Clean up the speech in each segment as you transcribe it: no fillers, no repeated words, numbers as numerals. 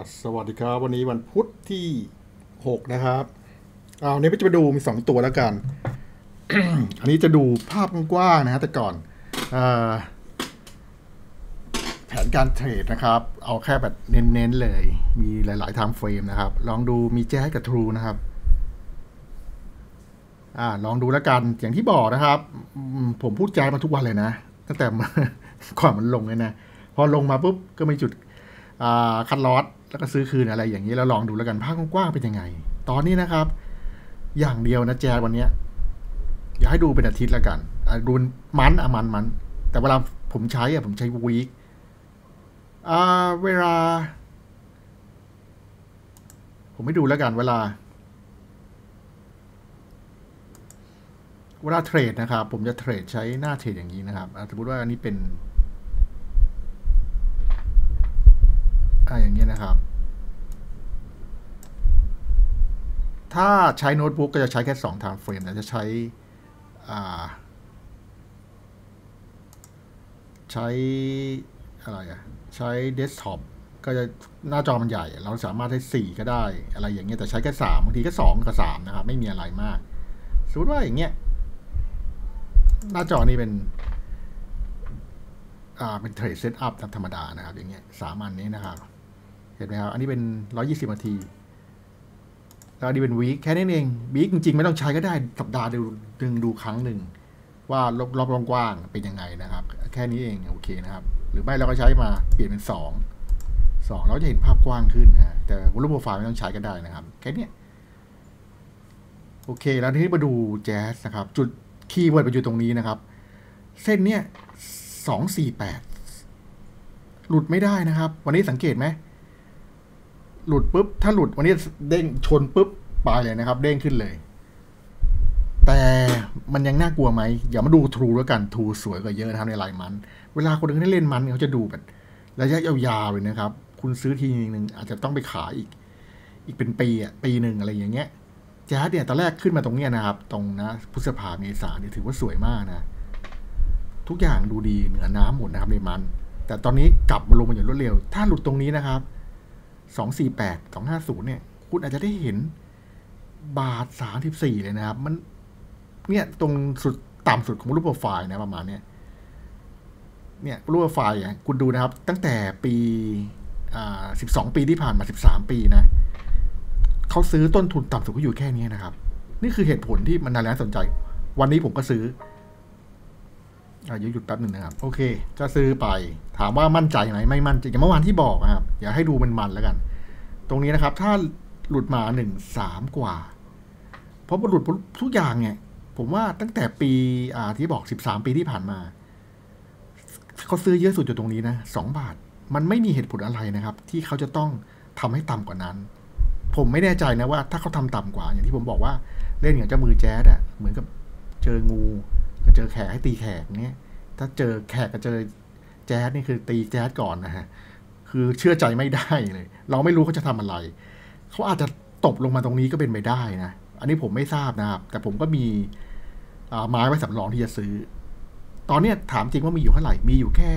สวัสดีครับวันนี้วันพุธที่6นะครับวันนี้จะไปดูมี2ตัวแล้วกัน อันนี้จะดูภาพกว้างๆนะฮะแต่ก่อนแผนการเทรดนะครับเอาแค่แบบเน้นๆเลยมีหลายๆไทม์เฟรมนะครับลองดูมีแจ๊สกับทรูนะครับลองดูแล้วกันอย่างที่บอกนะครับผมพูดแจ๊สมาทุกวันเลยนะตั้งแต่ก่อนมันลงเลยนะพอลงมาปุ๊บก็มีจุดคัดลอสแล้วก็ซื้อคืนอะไรอย่างนี้แล้วลองดูแล้วกันภาพกว้างๆเป็นยังไงตอนนี้นะครับอย่างเดียวนะแจ๊สวันนี้อยากให้ดูเป็นอาทิตย์แล้วกันดูมันแต่เวลาผมใช้วีคเวลาผมไม่ดูแล้วกันเวลาเทรดนะครับผมจะเทรดใช้หน้าเทรดอย่างนี้นะครับสมมติว่าอันนี้เป็นอย่างนี้นะครับถ้าใช้โน้ตบุ๊กก็จะใช้แค่2 time frame แต่จะใช้อะไรใช้เดสก์ท็อปก็จะหน้าจอมันใหญ่เราสามารถให้4ก็ได้อะไรอย่างเงี้ยแต่ใช้แค่3บางทีก็2กับ3นะครับไม่มีอะไรมากสมมติว่าอย่างเงี้ยหน้าจอนี้เป็นเทรดเซตอัพธรรมดานะครับอย่างเงี้ย3อันนี้นะครับเห็นไหมครับอันนี้เป็น120นาทีแล้วอันนี้เป็นวีคแค่นั้นเองวีคจริงๆไม่ต้องใช้ก็ได้สัปดาห์ดูครั้งหนึ่งว่ารอบกว้างเป็นยังไงนะครับแค่นี้เองโอเคนะครับหรือไม่เราก็ใช้มาเปลี่ยนเป็น2เราจะเห็นภาพกว้างขึ้นนะแต่วอลลุ่มโปรไฟล์ไม่ต้องใช้ก็ได้นะครับแค่นี้โอเคแล้วทีนี้มาดูแจ๊สนะครับจุดคีย์เวิร์ดไปอยู่ตรงนี้นะครับเส้นเนี้ย248หลุดไม่ได้นะครับวันนี้สังเกตไหมหลุดปุ๊บถ้าหลุดวันนี้เด้งชนปุ๊บไปเลยนะครับเด้งขึ้นเลยแต่มันยังน่ากลัวไหมอย่ามาดูทรูแล้วกันทรูสวยกว่าเยอะนะครับในรายมันเวลาคนอื่นที่เล่นมันเขาจะดูแบบระยะยาวๆเลยนะครับคุณซื้อทีนึงอาจจะต้องไปขายอีกเป็นปีหนึ่งอะไรอย่างเงี้ยแจ๊สเนี่ยตอนแรกขึ้นมาตรงเนี้ยนะครับตรงนะพฤษภาเมษาเนี่ยถือว่าสวยมากนะทุกอย่างดูดีเหนือน้ำหมดนะครับในมันแต่ตอนนี้กลับมาลงมาอย่างรวดเร็วถ้าหลุดตรงนี้นะครับ248 250เนี่ยคุณอาจจะได้เห็นบาท34เลยนะครับมันเนี่ยตรงสุดต่ำสุดของรูปโปรไฟล์นะประมาณเนี้ยเนี่ยรูปโปรไฟล์คุณดูนะครับตั้งแต่ปี12 ปีที่ผ่านมา13 ปีนะเขาซื้อต้นทุนต่ำสุดก็อยู่แค่นี้นะครับนี่คือเหตุผลที่มันน่าสนใจวันนี้ผมก็ซื้อหยุดแป๊บหนึ่งนะครับโอเคก็ซื้อไปถามว่ามั่นใจไหมไม่มั่นใจอย่างเมื่อวานที่บอกนะครับอย่าให้ดูมันแล้วกันตรงนี้นะครับถ้าหลุดมา13กว่าเพราะหลุดทุกอย่างเนี่ยผมว่าตั้งแต่ปีที่บอก13 ปีที่ผ่านมาเขาซื้อเยอะสุดอยู่ตรงนี้นะ2 บาทมันไม่มีเหตุผลอะไรนะครับที่เขาจะต้องทำให้ต่ำกว่านั้นผมไม่แน่ใจนะว่าถ้าเขาทำต่ำกว่าอย่างที่ผมบอกว่าเล่นอย่างเจ้ามือแจ๊ดเหมือนกับเจองูเจอแขกให้ตีแขกเนี้ยถ้าเจอแขกกับเจอแจ๊สนี่คือตีแจ๊สก่อนนะฮะคือเชื่อใจไม่ได้เลยเราไม่รู้เขาจะทำอะไรเขาอาจจะตบลงมาตรงนี้ก็เป็นไปได้นะอันนี้ผมไม่ทราบนะครับแต่ผมก็มีไม้ไว้สำรองที่จะซื้อตอนนี้ถามจริงว่ามีอยู่เท่าไหร่มีอยู่แค่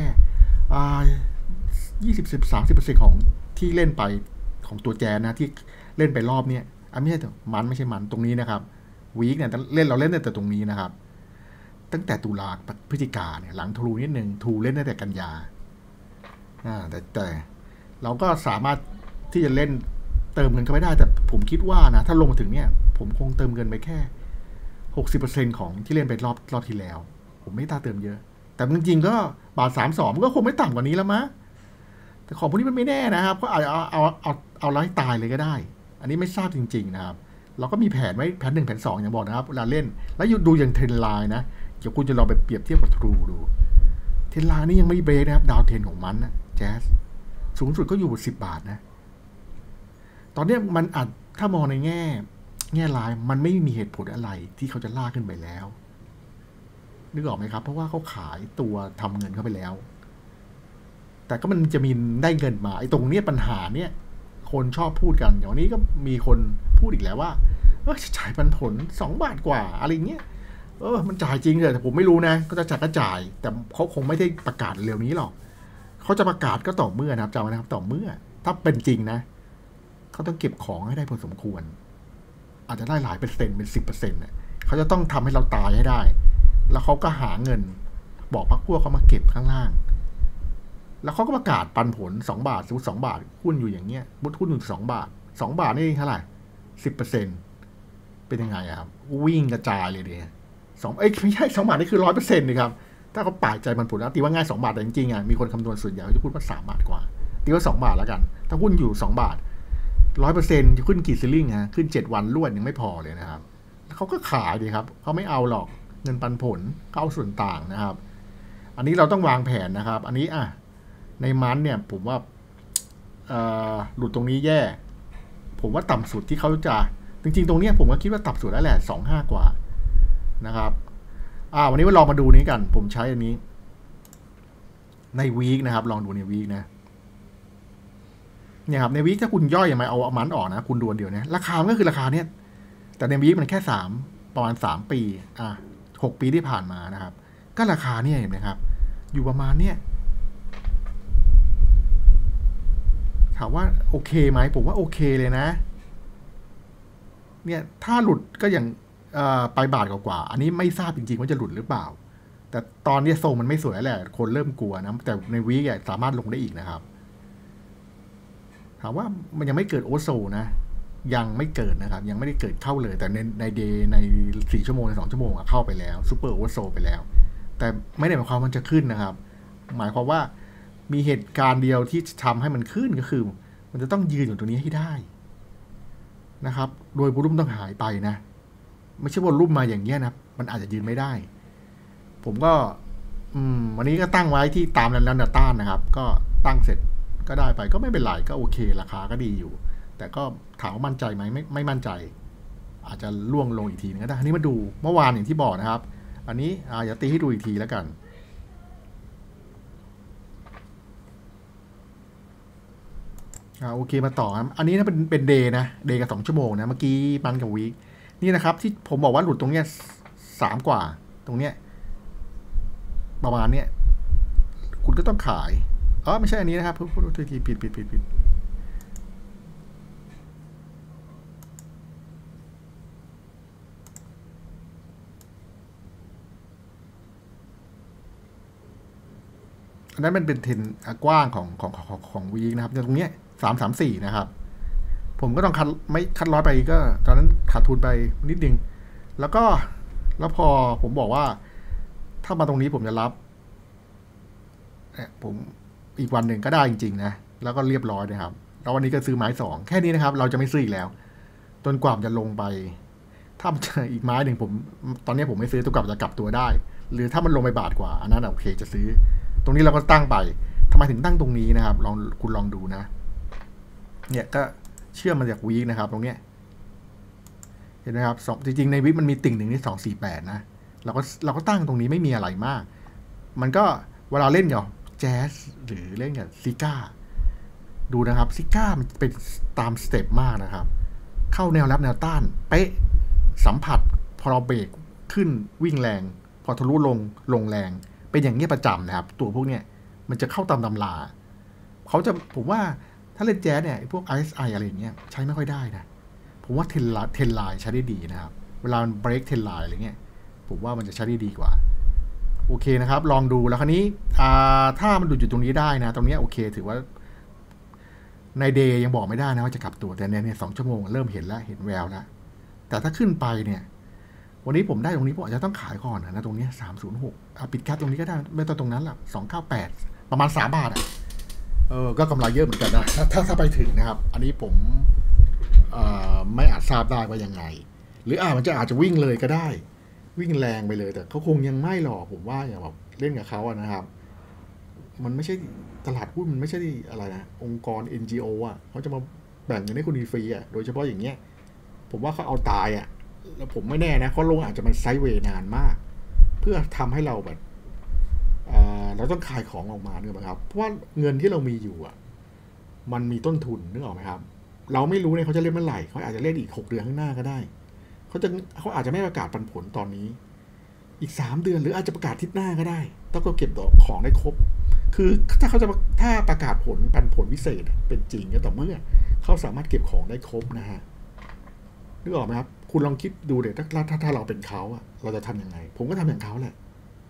20-30%ของที่เล่นไปของตัวแจ๊สนะที่เล่นไปรอบเนี้ยไม่ใช่ไม่ใช่มันตรงนี้นะครับวีคเนี่ยเราเล่นแต่ตรงนี้นะครับตั้งแต่ตุลาพฤศจิกาเนี่ยหลังทรูนิดนึงทรูเล่นตั้งแต่กันยาแต่เราก็สามารถที่จะเล่นเติมเงินเข้าไปได้แต่ผมคิดว่านะถ้าลงมาถึงเนี่ยผมคงเติมเงินไปแค่ 60% ของที่เล่นไปรอบที่แล้วผมไม่ตาเติมเยอะแต่จริงๆก็บาท32มันก็คงไม่ต่ำกว่านี้แล้วมั้งแต่ของพวกนี้มันไม่แน่นะครับก็อาจจะเอาไล่ตายเลยก็ได้อันนี้ไม่ทราบจริงๆนะครับเราก็มีแผนไว้แผน1แผน2อย่างบอกนะครับเวลาเล่นแล้วดูอย่างเทรนไลน์นะเดี๋ยวคุณจะลองไปเปรียบเทียบกับทรูดูเทรนไลน์นี่ยังไม่เบรกนะครับดาวเทรนของมันนะแจ๊สสูงสุดก็อยู่10 บาทนะตอนนี้มันอาจถ้ามองในแง่ไลน์มันไม่มีเหตุผลอะไรที่เขาจะลากขึ้นไปแล้วนึกออกไหมครับเพราะว่าเขาขายตัวทำเงินเข้าไปแล้วแต่ก็มันจะมีได้เงินมาไอ้ตรงนี้ปัญหาเนี่ยคนชอบพูดกันอย่างนี้ก็มีคนพูดอีกแล้วว่าจ่ายปันผล2 บาทกว่าอะไรเงี้ยมันจ่ายจริงเลยแต่ผมไม่รู้นะก็จะจ่ายแต่เขาคงไม่ได้ประกาศเร็วนี้หรอกเขาจะประกาศก็ต่อเมื่อนะครับจำไว้นะครับต่อเมื่อถ้าเป็นจริงนะเขาต้องเก็บของให้ได้พอสมควรอาจจะได้หลายเปอร์เซ็นต์เป็น10%เนี่ยเขาจะต้องทำให้เราตายให้ได้แล้วเขาก็หาเงินบอกพรรคพวกเขามาเก็บข้างล่างแล้วเขาก็ประกาศปันผล2 บาทสมมติ2 บาทหุ้นอยู่อย่างเงี้ยหุ้นอยู่2 บาท2 บาทนี่เท่าไหร่10%เป็นยังไงครับวิ่งกระจายเลยดิไม่ใช่2 บาทนี่คือ100%เลยครับถ้าเขาป่ายใจปันผลนะตีว่าง่าย2 บาทแต่จริงๆมีคนคำนวณส่วนใหญ่จะพูดว่า3 บาทกว่าตีว่า2 บาทแล้วกันถ้าหุ้นอยู่2 บาท100%จะขึ้นกี่ซิลลิ่งฮะขึ้น7 วันรวดยังไม่พอเลยนะครับเขาก็ขายดีครับเขาไม่เอาหรอกเงินปันผลเขาเอาส่วนต่างนะครับอันนี้เราต้องวางแผนนะครับอันนี้ในมันเนี่ยผมว่าหลุดตรงนี้แย่ผมว่าต่ำสุดที่เขาจะจริงๆตรงนี้ผมก็คิดว่าต่ำสุดแล้วแหละ25 กว่านะครับวันนี้มาลองมาดูนี้กันผมใช้อันนี้ในวีคนะครับลองดูในวีคนะเนี่ยครับในวีคถ้าคุณย่อยอย่างไรเอามันออกนะคุณดูเดียวเนี่ยราคาก็คือราคาเนี่ยแต่ในวีคมันแค่ประมาณ3 ปี6 ปีที่ผ่านมานะครับก็ราคาเนี่ยเห็นไหมครับอยู่ประมาณเนี่ยถามว่าโอเคไหมผมว่าโอเคเลยนะเนี่ยถ้าหลุดก็อย่างไปบาทกว่าอันนี้ไม่ทราบจริงๆว่าจะหลุดหรือเปล่าแต่ตอนนี้ทรงมันไม่สวยแหละคนเริ่มกลัวนะแต่ในวีคสามารถลงได้อีกนะครับถามว่ามันยังไม่เกิดโอโซนะยังไม่เกิดนะครับยังไม่ได้เกิดเข้าเลยแต่ในเดย์ใน4 ชั่วโมงใน2 ชั่วโมงเข้าไปแล้วซูเปอร์โอโซไปแล้วแต่ไม่ได้หมายความมันจะขึ้นนะครับหมายความว่ามีเหตุการณ์เดียวที่ทำให้มันขึ้นก็คือมันจะต้องยืนอยู่ตรงนี้ให้ได้นะครับโดยวอลุ่มต้องหายไปนะไม่ใช่วอลุ่มมาอย่างเงี้ยนะมันอาจจะยืนไม่ได้ผมก็วันนี้ก็ตั้งไว้ที่ตามแนวต้านนะครับก็ตั้งเสร็จก็ได้ไปก็ไม่เป็นไรก็โอเคราคาก็ดีอยู่แต่ก็ถามว่ามั่นใจไหมไม่มั่นใจอาจจะล่วงลงอีกทีนึงก็ได้อันนี้มาดูเมื่อวานอย่างที่บอกนะครับอันนี้อย่าตีให้ดูอีกทีแล้วกันโอเคมาต่อครับอันนี้นะเป็นเดย์นะเดย์กับ2 ชั่วโมงนะเมื่อกี้มันกับวีคนี่นะครับที่ผมบอกว่าหลุดตรงเนี้ย3 กว่าตรงเนี้ยประมาณเนี้ยคุณก็ต้องขายไม่ใช่อันนี้นะครับพูดทีผิดอันนั้นมันเป็นเทรนกว้างของวีคนะครับตรงเนี้ย334นะครับผมก็ต้องคัดร้อยไปก็ตอนนั้นขาดทุนไปนิดนึงแล้วพอผมบอกว่าถ้ามาตรงนี้ผมจะรับผมอีกวันหนึ่งก็ได้จริงๆนะแล้วก็เรียบร้อยนะครับแล้ววันนี้ก็ซื้อไม้2แค่นี้นะครับเราจะไม่ซื้ออีกแล้วจนกว่าจะลงไปถ้ามันจะอีกไม้หนึ่งตอนนี้ผมไม่ซื้อจนกว่าจะกลับตัวได้หรือถ้ามันลงไปบาทกว่าอันนั้นโอเคจะซื้อตรงนี้เราก็ตั้งไปทำไมถึงตั้งตรงนี้นะครับคุณลองดูนะเนี่ยก็เชื่อมมาจากวีคนะครับตรงเนี้ยเห็นไหมครับจริงๆในวีคมันมีติ่งหนึ่งที่248นะเราก็ตั้งตรงนี้ไม่มีอะไรมากมันก็เวลาเล่นกับแจ๊สหรือเล่นกับซิก้าดูนะครับซิก้ามันเป็นตามสเต็ปมากนะครับเข้าแนวรับแนวต้านเป๊ะสัมผัสพอเราเบรกขึ้นวิ่งแรงพอทะลุลงแรงเป็นอย่างเงี้ยประจำนะครับตัวพวกเนี้ยมันจะเข้าตามตำราผมว่าถ้าเล่นแจ๊สเนี่ยพวก RSI อะไรอย่างเงี้ยใช้ไม่ค่อยได้นะผมว่าเทรนไลน์ใช้ได้ดีนะครับเวลามันเบรกเทรนไลน์อะไรเงี้ยผมว่ามันจะใช้ได้ดีกว่าโอเคนะครับลองดูแล้วคราวนี้ถ้ามันดูอยู่ตรงนี้ได้นะตรงนี้โอเคถือว่าในเดย์ยังบอกไม่ได้นะว่าจะกลับตัวแต่เนี่ย2 ชั่วโมงเริ่มเห็นแล้วเห็นแววแล้วแต่ถ้าขึ้นไปเนี่ยวันนี้ผมได้ตรงนี้ผมอาจจะต้องขายก่อนนะตรงนี้306ปิดแคปตรงนี้ก็ได้ไม่ต้องตรงนั้นหรอก298ประมาณ3 บาทก็กำไรเยอะเหมือนกันนะถ้าไปถึงนะครับอันนี้ผมไม่อาจทราบได้ว่ายังไงหรือมันอาจจะวิ่งเลยก็ได้วิ่งแรงไปเลยแต่เขาคงยังไม่หรอกผมว่าอย่างแบบเล่นกับเขาอะนะครับมันไม่ใช่ตลาดหุ้นมันไม่ใช่อะไรนะองค์กร NGO เขาจะมาแบ่งเงินให้คุณฟรีโดยเฉพาะอย่างเงี้ยผมว่าเขาเอาตายแล้วผมไม่แน่นะเขาลงอาจจะมันไซด์เวย์นานมากเพื่อทำให้เราแบบเราต้องขายของออกมาเนี่ยครับเพราะว่าเงินที่เรามีอยู่มันมีต้นทุนนึกออกไหมครับเราไม่รู้เนี่ยเขาจะเล่นเมื่อไหร่เขาอาจจะเล่นอีก6 เดือนข้างหน้าก็ได้เขาอาจจะไม่ประกาศปันผลตอนนี้อีก3 เดือนหรืออาจจะประกาศทิศหน้าก็ได้ต้องเก็บของได้ครบคือถ้าประกาศผลปันผลพิเศษเป็นจริงก็ต่อเมื่อเขเขาสามารถเก็บของได้ครบนะฮะนึกออกไหมครับคุณลองคิดดูเดี๋ยวถ้าเราเป็นเขาอะเราจะทำยังไงผมก็ทำอย่างเขาแหละ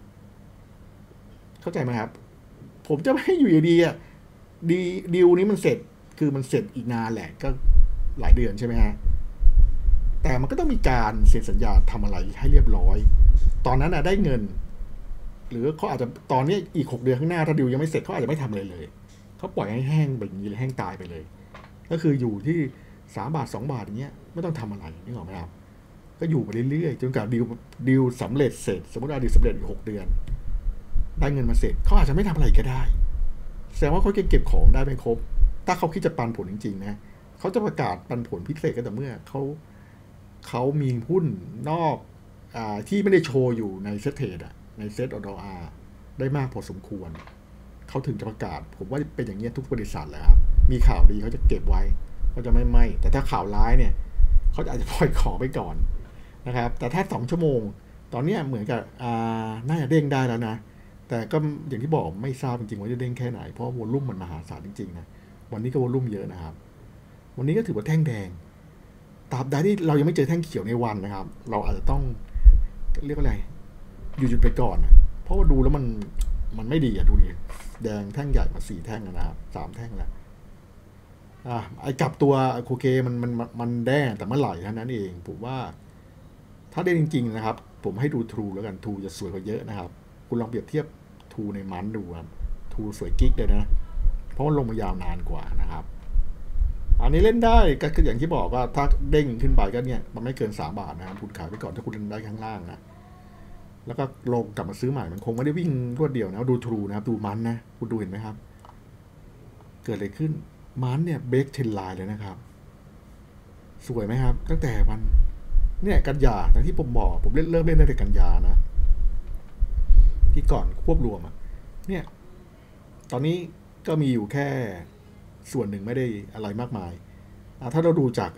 เข้าใจไหมครับผมจะไม่ให้อยู่ดีอะดีลนี้มันเสร็จคือมันเสร็จอีกนานแหละก็หลายเดือนใช่ไหมฮะแต่มันก็ต้องมีการเซ็นสัญญาทำอะไรให้เรียบร้อยตอนนั้นอะได้เงินหรือเขาอาจจะตอนนี้อีก6 เดือนข้างหน้าถ้าดีลยังไม่เสร็จเขาอาจจะไม่ทำอะไรเลยเขาปล่อยให้แห้งแบบนี้เลยแห้งตายไปเลยก็คืออยู่ที่3 บาท 2 บาทอย่างเงี้ยไม่ต้องทำอะไรนึกออกไหมครับก็อยู่ไปเรื่อยๆจนกว่าดีลสำเร็จเสร็จสมมติว่าดีลสำเร็จอีก6 เดือนได้เงินมาเสร็จเขาอาจจะไม่ทำอะไรก็ได้แสดงว่าเขาเก็บของได้ไม่ครบถ้าเขาคิดจะปันผลจริงๆนะเขาจะประกาศปันผลพิเศษก็แต่เมื่อเขามีหุ้นนอกที่ไม่ได้โชว์อยู่ในเซ็ตเทรดในเซ็ตอดอาร์ได้มากพอสมควรเขาถึงจะประกาศผมว่าเป็นอย่างนี้ทุกบริษัทแล้วครับมีข่าวดีเขาจะเก็บไว้เขาจะไม่แต่ถ้าข่าวร้ายเนี่ยเขาอาจจะปล่อยของไปก่อนนะครับแต่ถ้า2 ชั่วโมงตอนนี้เหมือนกับน่าจะเด้งได้แล้วนะแต่ก็อย่างที่บอกไม่ทราบจริงๆว่าจะเด้งแค่ไหนเพราะวอลลุ่มมันมหาศาลจริงๆนะวันนี้ก็วอลลุ่มเยอะนะครับวันนี้ก็ถือว่าแท่งแดงตราบใดที่เรายังไม่เจอแท่งเขียวในวันนะครับเราอาจจะต้องเรียกว่าอะไรหยุดไปก่อนนะเพราะว่าดูแล้วมันไม่ดีดูดิแดงแท่งใหญ่มา4 แท่งนะครับ3 แท่งแล้วไอ้กลับตัวโอเคมันแดงแต่เมื่อไหร่เท่านั้นเองผมว่าถ้าได้จริงๆนะครับผมให้ดูทรูแล้วกันทรูจะสวยกว่าเยอะนะครับคุณลองเปรียบเทียบทรูในมันดูครับทรูสวยกิ๊กเลยนะเพราะว่าลงมายาวนานกว่านะครับอันนี้เล่นได้ก็อย่างที่บอกว่าถ้าเด้งขึ้นไปก็เนี่ยมันไม่เกิน3 บาทนะครับคุณขายไปก่อนถ้าคุณเล่นได้ข้างล่างนะแล้วก็ลงกลับมาซื้อใหม่มันคงไม่ได้วิ่งรวดเดียวนะดูทรูนะครับดูมันนะคุณดูเห็นไหมครับเกิดอะไรขึ้นมันเนี่ยเบรกเทรนไลน์เลยนะครับสวยไหมครับตั้งแต่วันเนี่ยกันยาแต่ที่ผมบอกผมเริ่มเล่นตั้งแต่กันยานะที่ก่อนควบรวมเนี่ยตอนนี้ก็มีอยู่แค่ส่วนหนึ่งไม่ได้อะไรมากมายถ้าเราดูจาก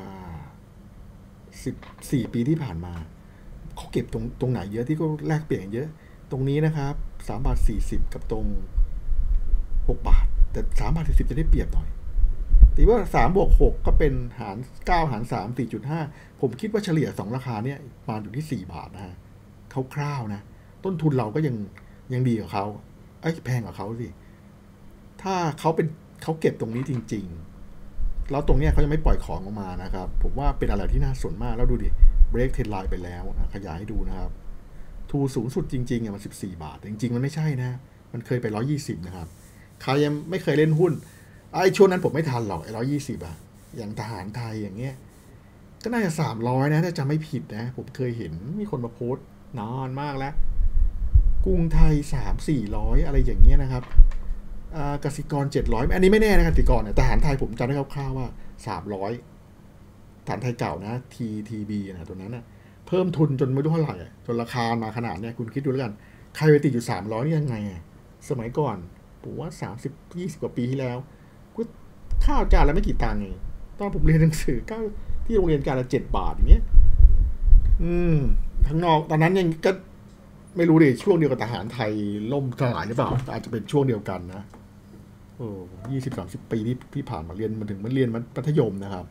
14 ปีที่ผ่านมาเขาเก็บตรงไหนเยอะที่ก็แลกเปลี่ยนเยอะตรงนี้นะครับ3 บาท 40กับตรง6 บาทแต่3 บาท 40จะได้เปรียบหน่อยตีว่า3 บวก 6ก็เป็นหาร9หาร3 4.5ผมคิดว่าเฉลี่ย2 ราคาเนี่ยมาอยู่ที่4 บาทนะฮะคร่าวๆนะต้นทุนเราก็ยังดีกว่าเขาแพงกว่าเขาสิถ้าเขาเก็บตรงนี้จริงๆแล้วตรงเนี้ยเขายังไม่ปล่อยของออกมานะครับผมว่าเป็นอะไรที่น่าสนมากแล้วดูดิเบรกเทรนไลน์ไปแล้วนะขยายให้ดูนะครับทูสูงสุดจริงๆมัน14 บาทจริงๆมันไม่ใช่นะมันเคยไป120นะครับใครยังไม่เคยเล่นหุ้นช่วงนั้นผมไม่ทันหรอก120อย่างทหารไทยอย่างเงี้ยก็น่าจะ300นะถ้าจำไม่ผิดนะผมเคยเห็นมีคนมาโพสต์นานมากแล้วกรุงไทย300-400อะไรอย่างเงี้ยนะครับกสิกร700อันนี้ไม่แน่นะกสิกรเนี่ยทหารไทยผมจำได้คร่าวๆว่า300ทหารไทยเก่านะ TTB นะตัวนั้นนะเพิ่มทุนจนไม่รู้เท่าไหร่จนราคามาขนาดเนี้ยคุณคิดดูแล้วกันใครไปติดอยู่300นี่ยังไงสมัยก่อนผมว่า30-20 กว่าปีที่แล้วก็ข้าวจานละไม่กี่ตังค์เองตอนผมเรียนหนังสือก็ที่โรงเรียนจานละ7 บาทอย่างเงี้ยทั้งนอกตอนนั้นยังก็ไม่รู้ดิช่วงเดียวกับทหารไทยล่มสลายหรือเปล่าอาจจะเป็นช่วงเดียวกันนะ20-30 ปีที่ผ่านมาเรียนมาถึงมันเรียนมัธยมนะครับ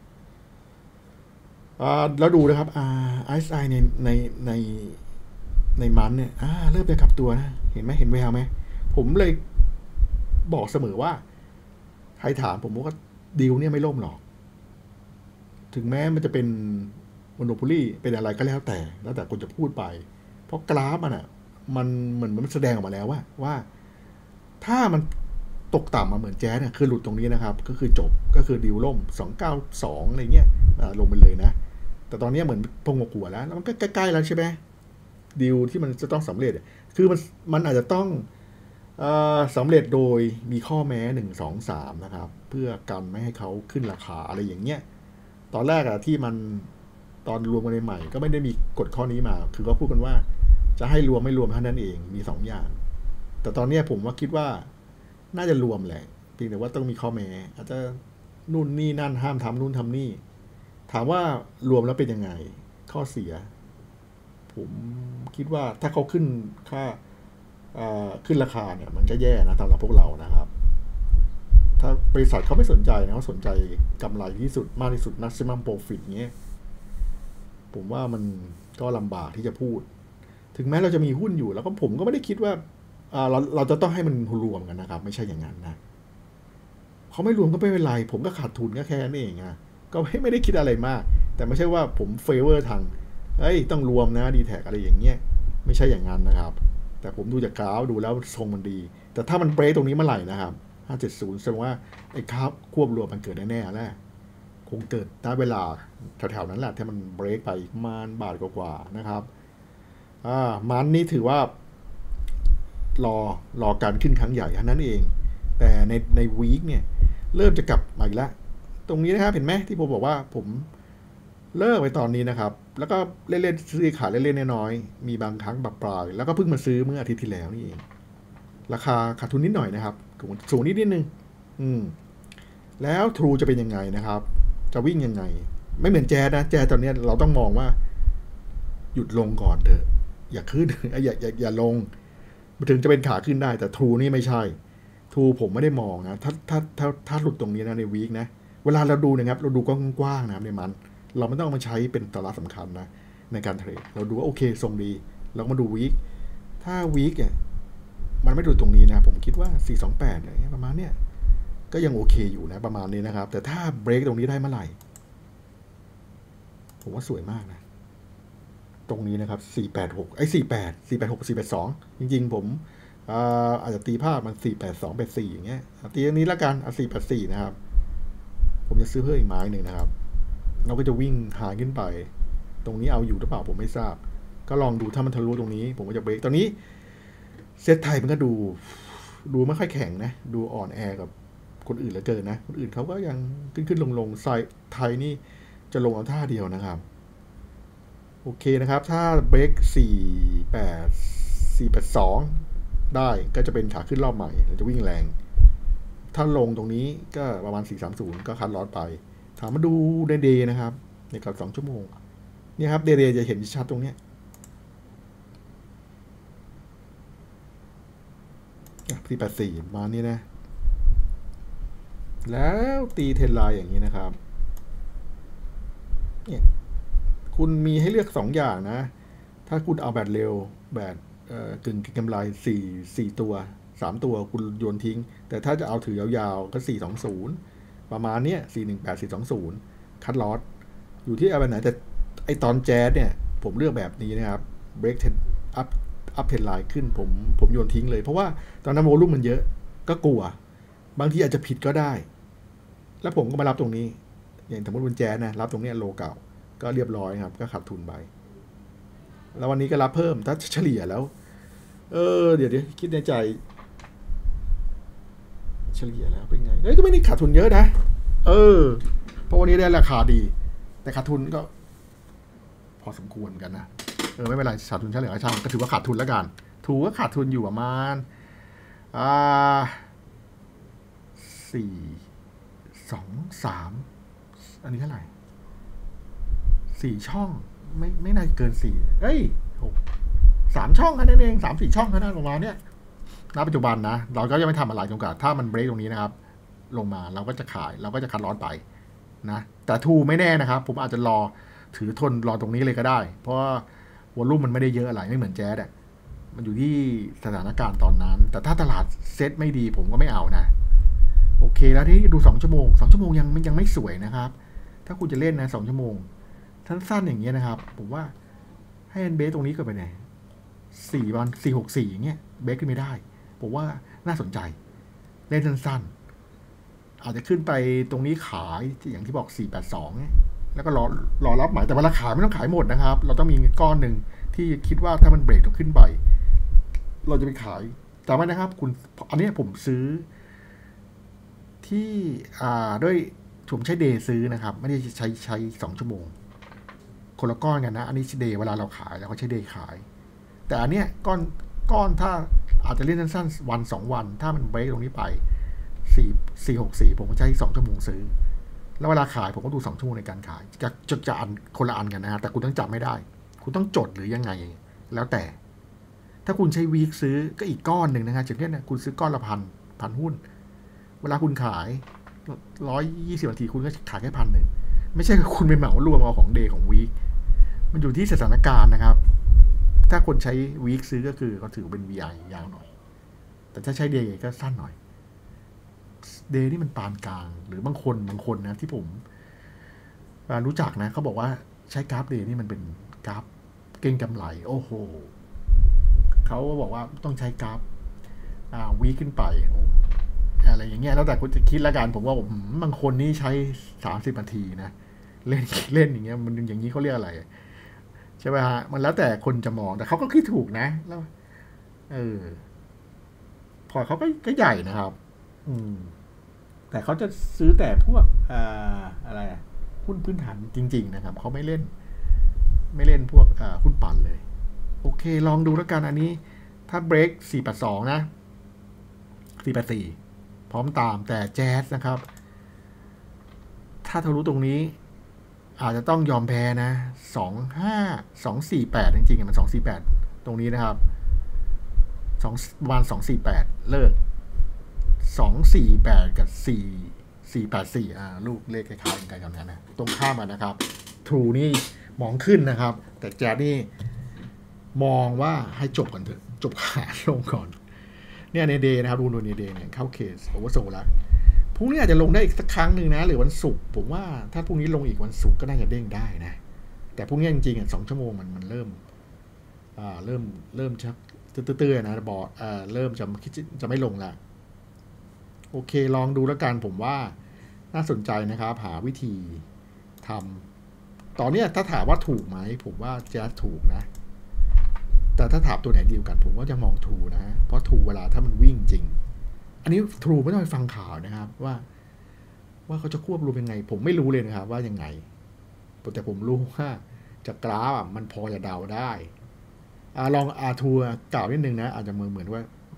แล้วดูนะครับRSIในมันเนี่ยเริ่มจะกลับตัวนะเห็นไหมเห็นแววไหมผมเลยบอกเสมอว่าใครถามผมว่าดีลเนี่ยไม่ล่มหรอกถึงแม้มันจะเป็นโมโนโพลีเป็นอะไรก็แล้วแต่คนจะพูดไปเพราะกราฟมันเหมือนมันแสดงออกมาแล้วว่าถ้ามันตกต่ำมาเหมือนแจ๊สเนี่ยคือหลุดตรงนี้นะครับก็คือจบก็คือดีลล่ม292อะไรเงี้ยลงไปเลยนะแต่ตอนนี้เหมือนพงหัวแล้วมันก็ใกล้ๆแล้วใช่ไหมดีลที่มันจะต้องสำเร็จคือมันอาจจะต้องสำเร็จโดยมีข้อแม้1 2 3นะครับเพื่อกันไม่ให้เขาขึ้นราคาอะไรอย่างเงี้ยตอนแรกที่มันตอนรวมกันใหม่ก็ไม่ได้มีกฎข้อนี้มาคือเขาพูดกันว่าจะให้รวมไม่รวมเท่านั้นเองมี2 อย่างแต่ตอนนี้ผมว่าคิดว่าน่าจะรวมแหละเพียงแต่ว่าต้องมีข้อแม้อาจจะนู่นนี่นั่นห้ามทำนู่นทำนี่ถามว่ารวมแล้วเป็นยังไงข้อเสียผมคิดว่าถ้าเขาขึ้นค่าขึ้นราคาเนี่ยมันก็แย่นะสำหรับพวกเรานะครับถ้าบริษัทเขาไม่สนใจนะเขาสนใจกำไรที่สุดมากที่สุด maximum profit เงี้ยผมว่ามันก็ลำบากที่จะพูดถึงแม้เราจะมีหุ้นอยู่แล้วก็ผมก็ไม่ได้คิดว่าเราจะต้องให้มันรวมกันนะครับไม่ใช่อย่างนั้นนะเขาไม่รวมก็ไม่เป็นไรผมก็ขาดทุนก็แค่นั้นเองก็ไม่ได้คิดอะไรมากแต่ไม่ใช่ว่าผมเฟเวอร์ทางต้องรวมนะดีแท็กอะไรอย่างเงี้ยไม่ใช่อย่างนั้นนะครับแต่ผมดูจากกราฟดูแล้วทรงมันดีแต่ถ้ามันเบรกตรงนี้เมื่อไหร่นะครับ570แสดงว่าไอ้ครับควบรวมมันเกิดแน่ๆแล้วคงเกิดณเวลาแถวๆนั้นแหละที่มันเบรกไปประมาณบาทกว่าๆนะครับมันนี่ถือว่ารอการขึ้นครั้งใหญ่เท่านั้นเองแต่ในวีคเนี่ยเริ่มจะกลับมาอีกแล้วตรงนี้นะครับเห็นไหมที่ผมบอกว่าผมเลิกไปตอนนี้นะครับแล้วก็เล่นๆซื้อขายเล่นๆน้อยๆมีบางครั้งปลายแล้วก็เพิ่งมาซื้อเมื่ออาทิตย์ที่แล้วนี่เองราคาขาดทุนนิดหน่อยนะครับสูงนิดนึงแล้ว True จะเป็นยังไงนะครับจะวิ่งยังไงไม่เหมือนแจ๊นะแจ๊ตอนนี้เราต้องมองว่าหยุดลงก่อนเถอะอย่าขึ้นอย่าลงถึงจะเป็นขาขึ้นได้แต่ True นี่ไม่ใช่ True ผมไม่ได้มองนะถ้าหลุดตรงนี้นะในวีคนะเวลาเราดูนะครับเราดูกว้างๆนะในมันเราไม่ต้องมาใช้เป็นตลาดสำคัญนะในการเทรดเราดูว่าโอเคทรงดีเรามาดูวีคถ้าวีคเนี่ยมันไม่ดูตรงนี้นะผมคิดว่า428เนี่ยประมาณเนี้ยก็ยังโอเคอยู่นะประมาณนี้นะครับแต่ถ้าเบรกตรงนี้ได้เมื่อไหร่ผมว่าสวยมากนะตรงนี้นะครับ486 482จริงๆผมอาจจะตีภาพมัน482 84อย่างเงี้ยตีอันนี้ละกัน484นะครับผมจะซื้อเพิ่มอีกไม้หนึ่งนะครับเราก็จะวิ่งหาขึ้นไปตรงนี้เอาอยู่หรือเปล่าผมไม่ทราบก็ลองดูถ้ามันทะลุตรงนี้ผมก็จะเบรกตอนนี้เซตไทยมันก็ดูไม่ค่อยแข็งนะดูอ่อนแอกับคนอื่นเหลือเกินนะคนอื่นเขาก็ยังขึ้นลงไซไทยนี่จะลงเอาท่าเดียวนะครับโอเคนะครับถ้าเบรก482ได้ก็จะเป็นขาขึ้นรอบใหม่เราจะวิ่งแรงถ้าลงตรงนี้ก็ประมาณ430ก็คัดลอสไปถามมาดูเดย์นะครับในกับ2ชั่วโมงเนี่ยครับเดย์จะเห็นชัดตรงนี้484มานี่นะแล้วตีเทรนไลน์อย่างนี้นะครับเนี่ยคุณมีให้เลือก2อย่างนะถ้าคุณเอาแบบเร็วแบบกึ่งกำไร4ตัว3ตัวคุณโยนทิ้งแต่ถ้าจะเอาถือยาวๆก็420ประมาณเนี้ย418 420คัทลอสอยู่ที่เอาแบบไหนแต่ไอตอนแจ๊สเนี่ยผมเลือกแบบนี้นะครับเบรกอัพเทรนไลน์ขึ้นผมโยนทิ้งเลยเพราะว่าตอนนั้นโวลุ่มมันเยอะก็กลัวบางทีอาจจะผิดก็ได้แล้วผมก็มารับตรงนี้อย่างสมมติบนแจ๊สนะรับตรงนี้โลเก่าก็เรียบร้อยครับก็ขาดทุนไปแล้ววันนี้ก็รับเพิ่มถ้าเฉลี่ยแล้วเดี๋ยวคิดในใจเฉลี่ยแล้วเป็นไงก็ไม่ได้ขาดทุนเยอะนะเพราะวันนี้ได้ราคาดีแต่ขาดทุนก็พอสมควรกันนะไม่เป็นไรขาดทุนเฉลี่ยช่างก็ถือว่าขาดทุนแล้วกันถือว่าขาดทุนอยู่ประมาณ423อันนี้เท่าไหร่4ช่องไม่น่าเกิน3ช่องแค่นั้นเอง3-4ช่องแค่นั้นประมาณเนี้ยณปัจจุบันนะเราก็ยังไม่ทำอะไรจนกว่าถ้ามันเบรกตรงนี้นะครับลงมาเราก็จะขายเราก็จะคัดลอสไปนะแต่ทูไม่แน่นะครับผมอาจจะถือทนรอตรงนี้เลยก็ได้เพราะว่าวอลลุ่มมันไม่ได้เยอะอะไรไม่เหมือนแจ๊สมันอยู่ที่สถานการณ์ตอนนั้นแต่ถ้าตลาดเซ็ตไม่ดีผมก็ไม่เอานะโอเคแล้วที่ดู2 ชั่วโมง2 ชั่วโมงยังไม่สวยนะครับถ้าคุณจะเล่นนะ2 ชั่วโมงสั้นๆอย่างเงี้ยนะครับผมว่าให้เบสตรงนี้ก็ไปไหน464อย่างเงี้ยเบสขึ้นไม่ได้ผมว่าน่าสนใจเล่นสั้นๆอาจจะขึ้นไปตรงนี้ขายอย่างที่บอก482เนี่ยแล้วก็รอรับหมายแต่เวลาขายไม่ต้องขายหมดนะครับเราต้องมีก้อนหนึ่งที่คิดว่าถ้ามันเบรกต้องขึ้นไปเราจะไปขายจำไว้นะครับคุณอันนี้ผมซื้อที่ด้วยผมใช้เดย์ซื้อนะครับไม่ได้ใช้2 ชั่วโมงคนละก้อนกันนะอันนี้เดย์เวลาเราขายเราก็ใช้เดย์ขายแต่อันเนี้ยก้อนถ้าอาจจะเล่นสั้นๆวัน2 วันถ้ามันเบรกตรงนี้ไป464ผมก็ใช้2 ชั่วโมงซื้อแล้วเวลาขายผมก็ดู2 ชั่วโมงในการขายจะอันคนละอันกันนะฮะแต่คุณต้องจำไม่ได้คุณต้องจดหรือยังไงแล้วแต่ถ้าคุณใช้วีคซื้อก็อีกก้อนหนึ่งนะฮะอย่างเช่นคุณซื้อก้อนละพันหุ้นเวลาคุณขาย120 นาทีคุณก็ขายแค่1,000ไม่ใช่คุณเป็นเหมารวมเอาของเดย์ของวีคมันอยู่ที่สถานการณ์นะครับถ้าคนใช้วีคซื้อก็คือเขาถือเป็น VI ยาวหน่อยแต่ถ้าใช้เดย์ก็สั้นหน่อยเดย์นี่มันปานกลางหรือบางคนนะที่ผมรู้จักนะเขาบอกว่าใช้กราฟเดย์นี่มันเป็นกราฟเก็งกำไรโอ้โหเขาบอกว่าต้องใช้กราฟวีคขึ้นไปอะไรอย่างเงี้ยแล้วแต่คุณจะคิดละกันผมว่าบางคนนี่ใช้30 นาทีนะเล่นอย่างเงี้ยมันอย่างนี้เขาเรียกอะไรใช่ไหมฮะมันแล้วแต่คนจะมองแต่เขาก็คิดถูกนะแล้วพอเขาก็ใหญ่นะครับแต่เขาจะซื้อแต่พวกอะไรหุ้นพื้นฐานจริงๆนะครับเขาไม่เล่นพวกหุ้นปั่นเลยโอเคลองดูแล้วกันอันนี้ถ้าเบรก482นะ484พร้อมตามแต่แจ๊สนะครับถ้าทะลุตรงนี้อาจจะต้องยอมแพ้นะ248จริงๆมัน248ตรงนี้นะครับประมาณ248เลิก248กับ484ลูกเลขคล้ายๆกันนั้นนะตรงข้ามนะครับ True นี่มองขึ้นนะครับแต่แจ๊สนี่มองว่าให้จบก่อนเถอะจบขาลงก่อนเนี่ยในเดย์นะครับดูในเดย์เนี่ยเข้าเคสโอเวอร์โซแล้วพรุ่งนี้อาจจะลงได้อีกสักครั้งหนึ่งนะหรือวันศุกร์ผมว่าถ้าพรุ่งนี้ลงอีกวันศุกร์ก็น่าจะเด้งได้นะแต่พรุ่งนี้จริงๆ2 ชั่วโมงมันเริ่มชักตื้อๆนะบอกเริ่มจะไม่ลงละโอเคลองดูแล้วกันผมว่าน่าสนใจนะครับหาวิธีทำตอนนี้ถ้าถามว่าถูกไหมผมว่าแจ๊สถูกนะแต่ถ้าถามตัวไหนดีกันผมก็จะมองทูนะเพราะทูเวลาถ้ามันวิ่งจริงอันนี้ทรูไม่ต้องไปฟังข่าวนะครับว่าเขาจะควบรวมยังไงผมไม่รู้เลยนะครับว่ายังไงแต่ผมรู้ว่าจากกราฟมันพอจะเดาได้ลองทูกล่าวนิดนึงนะอาจจะเหมือนว่า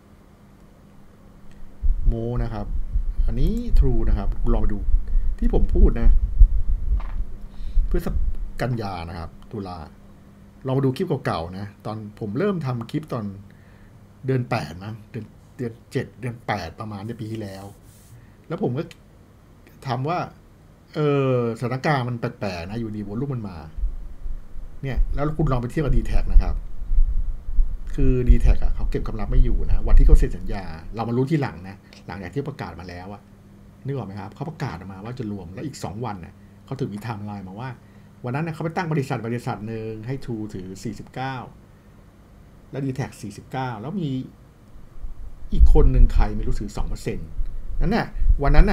โมนะครับอันนี้ทรูนะครับลองไปดูที่ผมพูดนะเพื่อกันยานะครับตุลาลองมาดูคลิปเก่าๆนะตอนผมเริ่มทำคลิปตอนเดือน8นะเดือน7เดือน8ประมาณในปีที่แล้วผมก็ทำว่าสถานการณ์มันแปลกๆนะอยู่ดีวอลุ่มมันมาเนี่ยแล้วคุณลองไปเทียบกับ D-Tag นะครับคือ D-Tag เขาเก็บกำไรไม่อยู่นะวันที่เขาเซ็นสัญญาเรามารู้ที่หลังนะหลังจากที่ประกาศมาแล้วนึกออกไหมครับเขาประกาศมาว่าจะรวมแล้วอีก2 วันเขาถึงมีไทม์ไลน์มาว่าวันนั้นเขาไปตั้งบริษัทหนึ่งให้ทูถือ49แล้ว D-Tag 49แล้วมีอีกคนหนึ่งใครไม่รู้ถือ 2% นั่นน่ะวันนั้น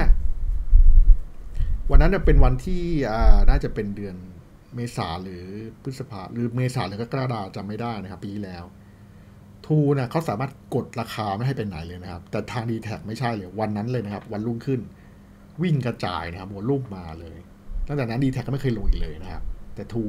เป็นวันที่น่าจะเป็นเดือนเมษาหรือพฤษภาหรือเมษาหรือกรกฎาคมจำไม่ได้นะครับปีแล้วทูนะเขาสามารถกดราคาไม่ให้เป็นไหนเลยนะครับแต่ทาง D-Tag ไม่ใช่เลยวันนั้นเลยนะครับวันรุ่งขึ้นวิ่งกระจายนะครับวอลุ่มมาเลยตั้งแต่นั้น D-Tag ก็ไม่เคยลงอีกเลยนะครับแต่ทู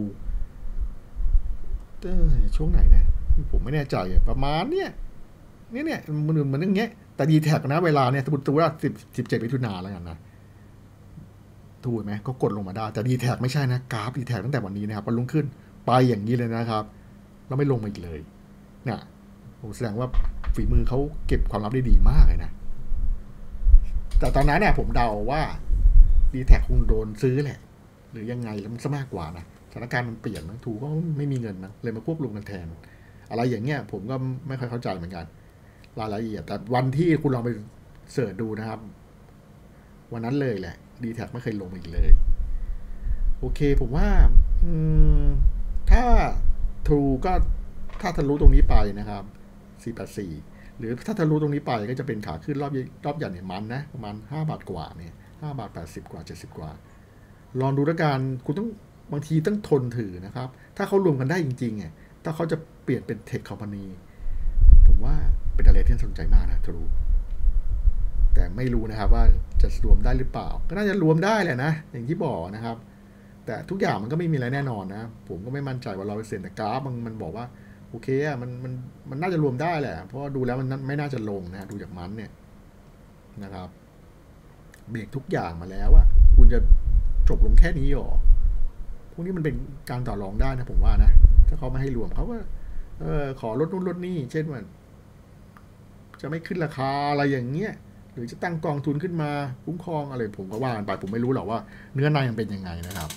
ช่วงไหนนะผมไม่แน่ใจประมาณเนี่ยมันอย่างเงี้ยแต่ D-Tag นะเวลาเนี่ยสมมติว่า17 มิถุนายนแล้วกันนะถูกไหมก็กดลงมาได้แต่ D-Tag ไม่ใช่นะกราฟ D-Tag ตั้งแต่วันนี้นะครับวันรุ่งขึ้นไปอย่างนี้เลยนะครับแล้วไม่ลงมาอีกเลยเนี่ยผมแสดงว่าฝีมือเขาเก็บความลับได้ดีมากเลยนะแต่ตอนนั้นเนี่ยผมเดาว่า D-Tag คงโดนซื้อแหละหรือยังไงแล้วมันซะมากกว่านะสถานการณ์มันเปลี่ยนนะถูกก็ไม่มีเงินนะเลยมาควบรวมกันแทนอะไรอย่างเงี้ยผมก็ไม่ค่อยเข้าใจเหมือนกันรายละเอียดแต่วันที่คุณลองไปเสิร์ชดูนะครับวันนั้นเลยแหละ D-Tag ไม่เคยลงอีกเลยโอเคผมว่าถ้า True ก็ถ้าทะลุตรงนี้ไปนะครับ484หรือถ้าทะลุตรงนี้ไปก็จะเป็นขาขึ้นรอบใหญ่เนี่ยมันนะประมาณ5 บาทกว่าเนี่ย5 บาท80 กว่า70 กว่าลองดูแล้วกันคุณต้องบางทีต้องทนถือนะครับถ้าเขารวมกันได้จริงๆถ้าเขาจะเปลี่ยนเป็นเทคคอมพานีผมว่าเป็นอะไรที่น่าสนใจมากนะTrueแต่ไม่รู้นะครับว่าจะรวมได้หรือเปล่าก็น่าจะรวมได้แหละนะอย่างที่บอกนะครับแต่ทุกอย่างมันก็ไม่มีอะไรแน่นอนนะผมก็ไม่มั่นใจว่า100%แต่กราฟมันบอกว่าโอเคมันน่าจะรวมได้แหละเพราะดูแล้วมันไม่น่าจะลงนะดูจากมันเนี่ยนะครับเบรกทุกอย่างมาแล้วคุณจะจบลงแค่นี้หรอพวกนี้มันเป็นการต่อรองได้นะผมว่านะถ้าเขาไม่ให้รวมเขาก็ขอลดนู่นลดนี่เช่นว่าจะไม่ขึ้นราคาอะไรอย่างเงี้ยหรือจะตั้งกองทุนขึ้นมาคุ้มครองอะไรผมก็ว่ากันไปผมไม่รู้หรอกว่าเนื้อในมันเป็นยังไงนะครับ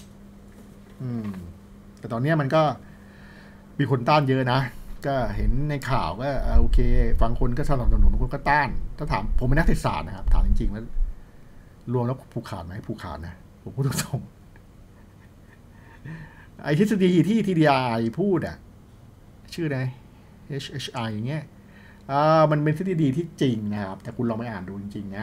แต่ตอนนี้มันก็มีคนต้านเยอะนะก็เห็นในข่าวก็โอเคฟังคนก็สนับสนุนบางคนก็ต้านถ้าถามผมเป็นนักเศรษฐศาสตร์นะครับถามจริงๆว่ารวมแล้วผูกขาดไหมผูกขาดนะผมพูดตรงๆไอ้ทฤษฎีที่ TDI พูดชื่ออะไร HHI อย่างเงี้ยมันเป็นทฤษฎีที่จริงนะครับแต่คุณลองไปอ่านดูจริงๆนะ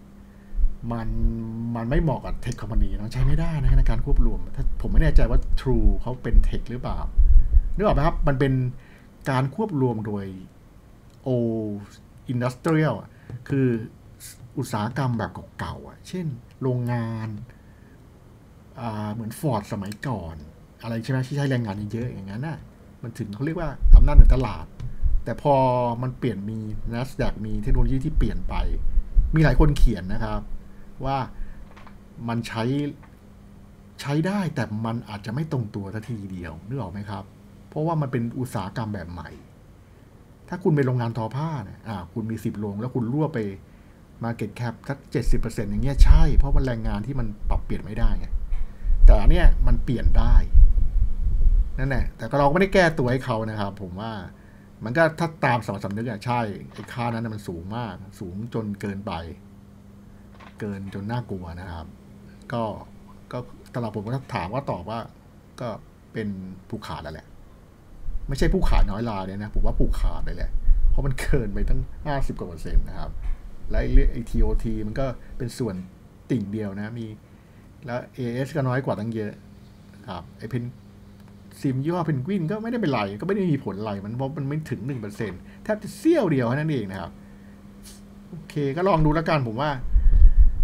มันไม่เหมาะกับเทคคอมพานีเนาะใช้ไม่ได้นะในการควบรวมถ้าผมไม่แน่ใจว่า True เขาเป็นเทคหรือเปล่านึกออกไหมครับมันเป็นการควบรวมโดย Old Industrial คืออุตสาหกรรมแบบเก่าๆเช่นโรงงานเหมือนฟอร์ดสมัยก่อนอะไรใช่ไหมที่ใช้แรงงานเยอะๆอย่างนั้นน่ะมันถึงเขาเรียกว่าอำนาจเหนือตลาดแต่พอมันเปลี่ยนมี NASDAQ มีเทคโนโลยีที่เปลี่ยนไปมีหลายคนเขียนนะครับว่ามันใช้ได้แต่มันอาจจะไม่ตรงตัวทันทีเดียวนึกออกไหมครับเพราะว่ามันเป็นอุตสาหกรรมแบบใหม่ถ้าคุณเป็นโรงงานทอผ้าเนี่ยคุณมี10 โรงแล้วคุณรั่วไป Market Cap สัก 70% อย่างเงี้ยใช่เพราะมันแรงงานที่มันปรับเปลี่ยนไม่ได้ไงแต่อันเนี้ยมันเปลี่ยนได้นั่นแหละแต่ก็เราไม่ได้แก้ตัวให้เขานะครับผมว่ามันก็ถ้าตามสำนึกใช่ไอ้ค่านั้นมันสูงมากสูงจนเกินไปเกินจนน่ากลัวนะครับก็ตลาดผมก็ถามว่าตอบว่าก็เป็นผูกขาดแล้วแหละไม่ใช่ผู้ขายน้อยรายเลยนะผมว่าผูกขาดเลยแหละเพราะมันเกินไปตั้ง50%นะครับและไอ้ TOT มันก็เป็นส่วนติ่งเดียวนะมีแล้ว AS ก็น้อยกว่าตั้งเยอะครับไอ้เพนซิมยี่ห้อเพนกวินก็ไม่ได้เป็นไรก็ไม่ได้มีผลอะไรมันเพราะมันไม่ถึง 1% แทบจะเสี้ยวเดียวนั่นเองนะครับโอเคก็ลองดูแล้วกันผมว่า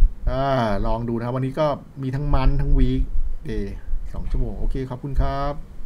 ลองดูนะครับวันนี้ก็มีทั้งมันทั้งวีคเดย์2 ชั่วโมงโอเคขอบคุณครับ